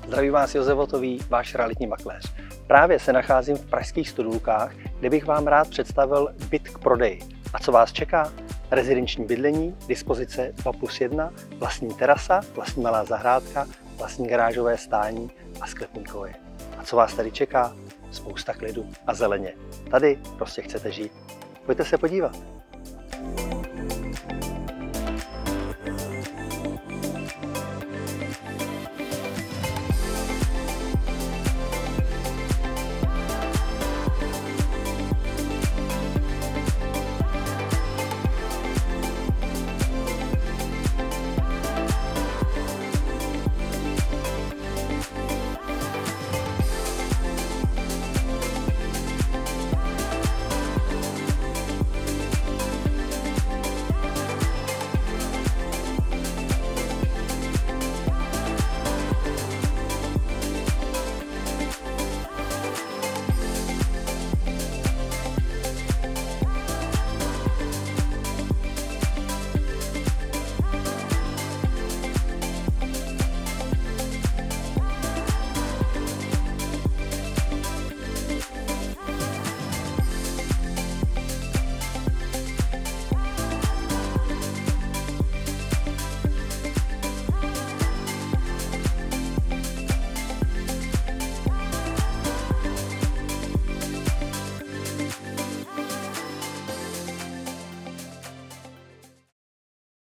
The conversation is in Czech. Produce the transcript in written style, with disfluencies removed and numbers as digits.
Zdraví vás Josef Votový, váš realitní makléř. Právě se nacházím v pražských Studulkách, kde bych vám rád představil byt k prodeji. A co vás čeká? Rezidenční bydlení, dispozice 2+1, vlastní terasa, vlastní malá zahrádka, vlastní garážové stání a sklepní koje. A co vás tady čeká? Spousta klidu a zeleně. Tady prostě chcete žít. Pojďte se podívat.